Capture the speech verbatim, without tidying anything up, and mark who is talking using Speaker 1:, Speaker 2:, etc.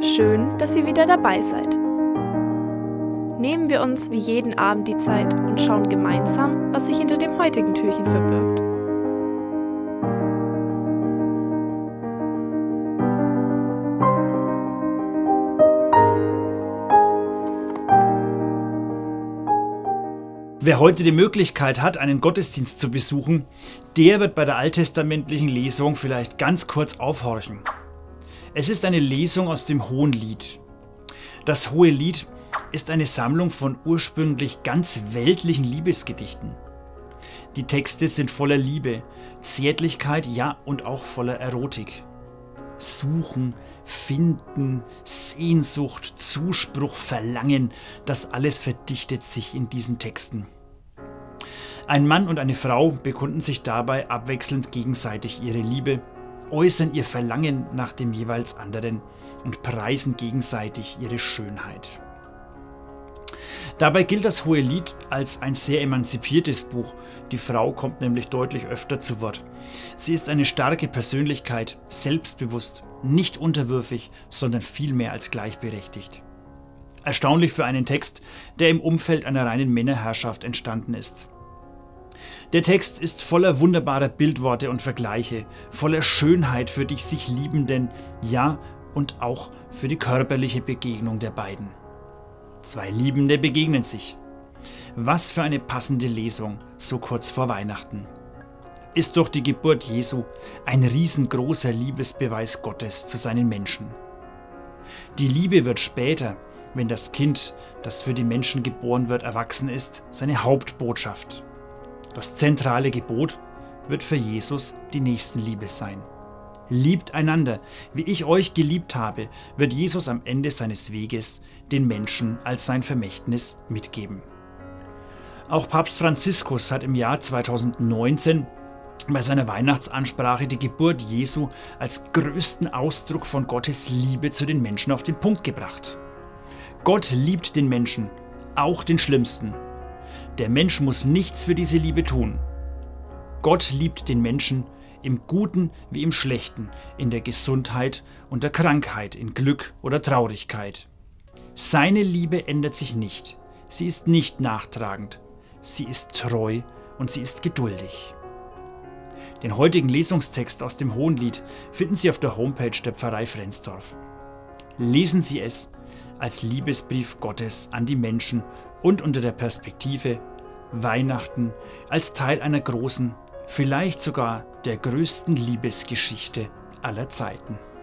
Speaker 1: Schön, dass ihr wieder dabei seid. Nehmen wir uns wie jeden Abend die Zeit und schauen gemeinsam, was sich hinter dem heutigen Türchen verbirgt.
Speaker 2: Wer heute die Möglichkeit hat, einen Gottesdienst zu besuchen, der wird bei der alttestamentlichen Lesung vielleicht ganz kurz aufhorchen. Es ist eine Lesung aus dem Hohenlied. Das Hohelied ist eine Sammlung von ursprünglich ganz weltlichen Liebesgedichten. Die Texte sind voller Liebe, Zärtlichkeit, ja und auch voller Erotik. Suchen, finden, Sehnsucht, Zuspruch, Verlangen, das alles verdichtet sich in diesen Texten. Ein Mann und eine Frau bekunden sich dabei abwechselnd gegenseitig ihre Liebe, äußern ihr Verlangen nach dem jeweils anderen und preisen gegenseitig ihre Schönheit. Dabei gilt das Hohelied als ein sehr emanzipiertes Buch. Die Frau kommt nämlich deutlich öfter zu Wort. Sie ist eine starke Persönlichkeit, selbstbewusst, nicht unterwürfig, sondern vielmehr als gleichberechtigt. Erstaunlich für einen Text, der im Umfeld einer reinen Männerherrschaft entstanden ist. Der Text ist voller wunderbarer Bildworte und Vergleiche, voller Schönheit für die sich Liebenden, ja und auch für die körperliche Begegnung der beiden. Zwei Liebende begegnen sich. Was für eine passende Lesung, so kurz vor Weihnachten. Ist doch die Geburt Jesu ein riesengroßer Liebesbeweis Gottes zu seinen Menschen. Die Liebe wird später, wenn das Kind, das für die Menschen geboren wird, erwachsen ist, seine Hauptbotschaft. Das zentrale Gebot wird für Jesus die Nächstenliebe sein. Liebt einander, wie ich euch geliebt habe, wird Jesus am Ende seines Weges den Menschen als sein Vermächtnis mitgeben. Auch Papst Franziskus hat im Jahr zweitausendneunzehn bei seiner Weihnachtsansprache die Geburt Jesu als größten Ausdruck von Gottes Liebe zu den Menschen auf den Punkt gebracht. Gott liebt den Menschen, auch den Schlimmsten. Der Mensch muss nichts für diese Liebe tun. Gott liebt den Menschen im Guten wie im Schlechten, in der Gesundheit und der Krankheit, in Glück oder Traurigkeit. Seine Liebe ändert sich nicht. Sie ist nicht nachtragend. Sie ist treu und sie ist geduldig. Den heutigen Lesungstext aus dem Hohenlied finden Sie auf der Homepage der Pfarrei Frensdorf. Lesen Sie es als Liebesbrief Gottes an die Menschen und unter der Perspektive Weihnachten als Teil einer großen, vielleicht sogar der größten Liebesgeschichte aller Zeiten.